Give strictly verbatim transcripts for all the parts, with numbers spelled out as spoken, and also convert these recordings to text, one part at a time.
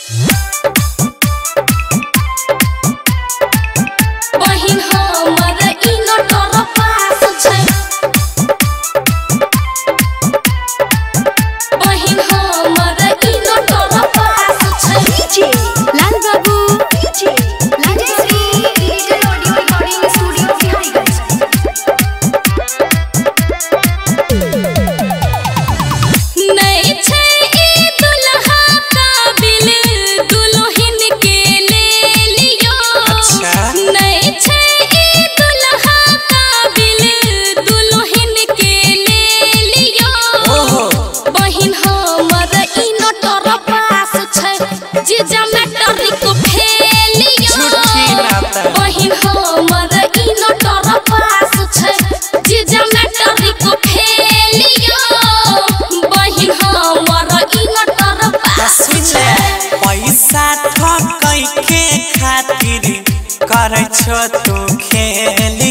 बहिन हमर ई नटर पास छै बहिन हमर ई नटर पास छै DJ Lal Babu DJ Lal Shri digital audio recording studio Biharigunj नहीं छै ई दुल्हा काबिल दुल्हन के ले लियो नहीं छै ई दुल्हा काबिल दुल्हन के ले लियो बहिन हमर ई नटर पास छै जीजा मैट्रिक फेलियो बहिन हमर ई नटर पास छै जीजा मैट्रिक फेलियो बहिन हमर ई नटर पास छै पैसा ठकै के खातिर करै छो तू खेली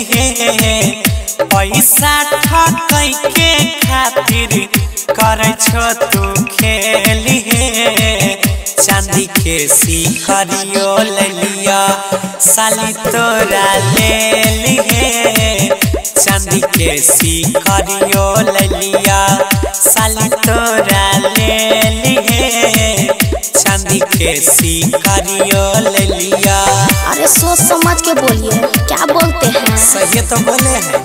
पैसा ठकै के खातिर करै छो तू खेली चांदी के सिकरियो ले लिया साली तोरा ले लिए चांदी के सिकरियो ले लिया साली तोरा ले लिए चांदी के सिकरियो ले लिया। अरे सोच समझ के बोलिए क्या बोलते हैं सही तो बोले हैं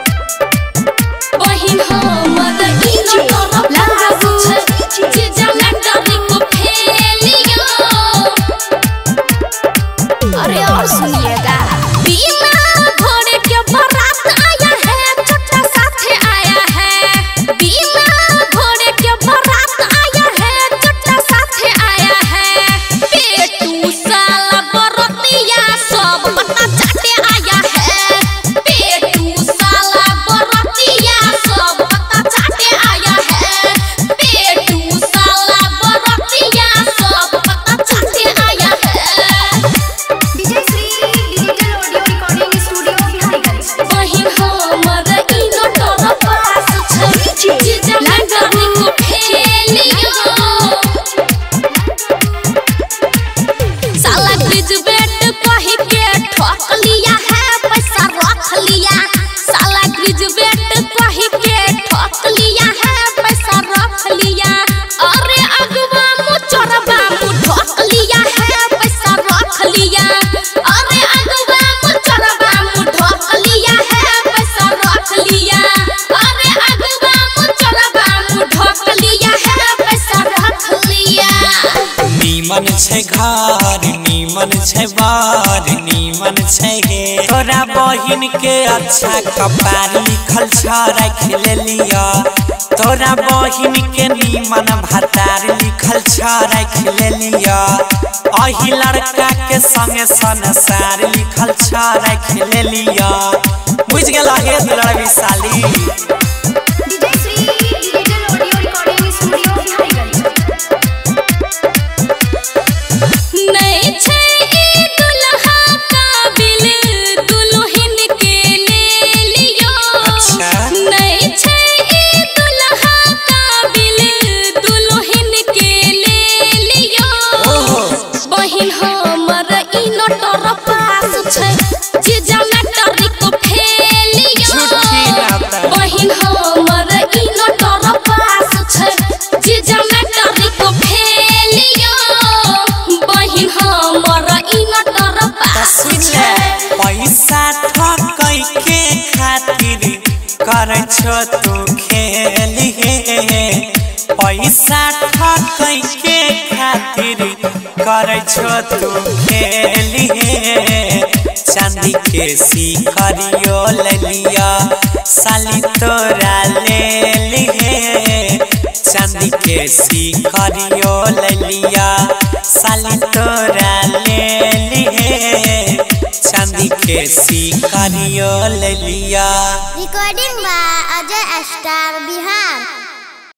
बहिन हमर ई नटर पास छै जीजा मैट्रिक फेलियो अरे और सुनिएगा बीमा घोड़े के बारात आया है छोटा साथे आया है बीमा घोड़े के बारात आया है छोटा साथे आया है पेटू साला बरतिया सब पता चाटे आया है पेटू साला बरतिया सब पता चाटे आया है पेटू साला बरतिया सब पता चाटे आया है DJ Shri digital audio recording studio Biharigunj बहिन हमर ई नटर पास छै जीजा मैट्रिक फेलियो साला ग्रेजुएट कहि के ठोक लिया है पैसा रख लिया साला ग्रेजुएट कहि के ठोक लिया है पैसा रख लिया अरे अगवा मुचरबा मु ठोक लिया है पैसा रख लिया अरे अगवा मुचरबा मु ठोक लिया है पैसा रख लिया अरे अगवा मुचरबा मु ठोक लिया है पैसा रख लिया नीमन छै घर नीमन छै बार नीमन छै गे तोरा बहिन के अच्छा कपार लिखल छ रख ले लिया तोरा बहिन के नीमन भतार लिखल छ रख ले लिया अही लड़का के संगे संसार लिखल छ रख ले लिया बुझ गेला हे दुलड़वी साली DJ Shri digital audio recording studio Biharigunj नहीं छै ई दुल्हा काबिल दुल्हन के ले लियो नहीं छै ई दुल्हा काबिल दुल्हन के ले लियो बहिन हमर ई नटर पास छै जीजा मैट्रिक फेलियो बहिन हमर ई नटर पास छै जीजा मैट्रिक फेलियो बहिन हमर ई नटर पास छै पैसा ठकै के खातिर करै छो तू खेली पैसा ठकै के खातिर करै छो तू खेली चांदी के सिकरियो ले लिया साली तोरा ले लिए चांदी के सिकरियो ले लिया साली तोरा ले लिए चांदी के सिकरियो ले लिया recording by Ajay star Bihar.